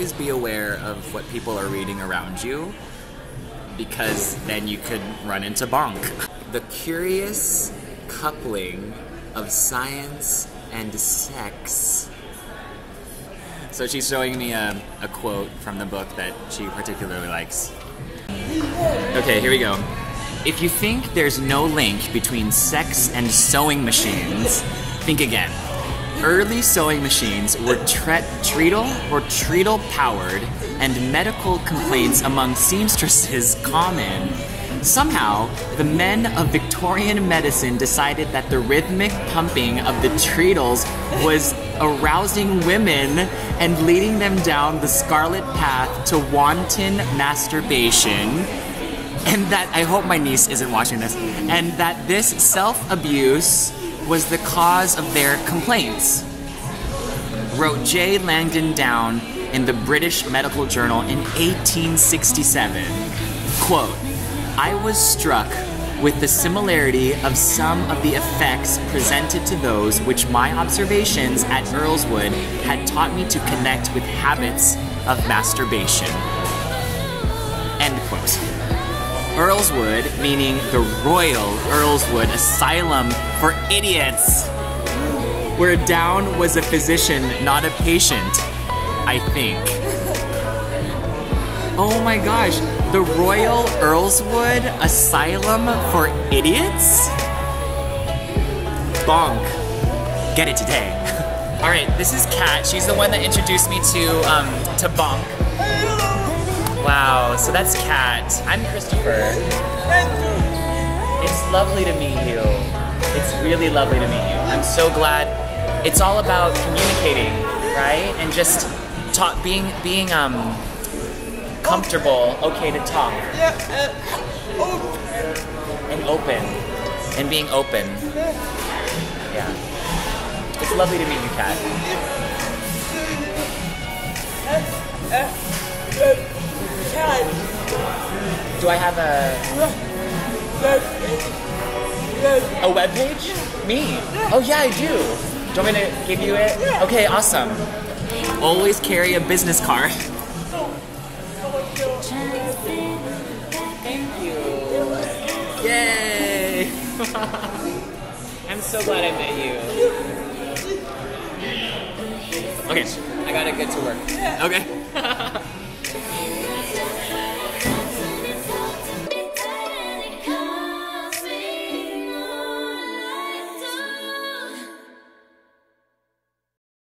always be aware of what people are reading around you, because then you could run into Bonk. The curious coupling of science and sex. So she's showing me a quote from the book that she particularly likes. Okay, here we go. If you think there's no link between sex and sewing machines, think again. Early sewing machines were treadle powered, and medical complaints among seamstresses common. Somehow, the men of Victorian medicine decided that the rhythmic pumping of the treadles was arousing women and leading them down the scarlet path to wanton masturbation. And that, I hope my niece isn't watching this, and that this self-abuse was the cause of their complaints, wrote J. Langdon Down in the British Medical Journal in 1867. Quote, I was struck with the similarity of some of the effects presented to those which my observations at Earlswood had taught me to connect with habits of masturbation. End quote. Earlswood, meaning the Royal Earlswood Asylum for Idiots, where Down was a physician, not a patient, I think. Oh my gosh, the Royal Earlswood Asylum for Idiots? Bonk. Get it today. All right, this is Kat. She's the one that introduced me to Bonk. Wow, so that's Kat. I'm Christopher. It's lovely to meet you. It's really lovely to meet you. I'm so glad. It's all about communicating, right? And just being comfortable, okay to talk. And open. And being open. Yeah. It's lovely to meet you, Kat. Do I have a webpage? Me? Oh yeah, I do. Do you want me to give you it? Okay, awesome. Always carry a business card. Thank you. Yay! I'm so glad I met you. Okay, I gotta get to work. Okay.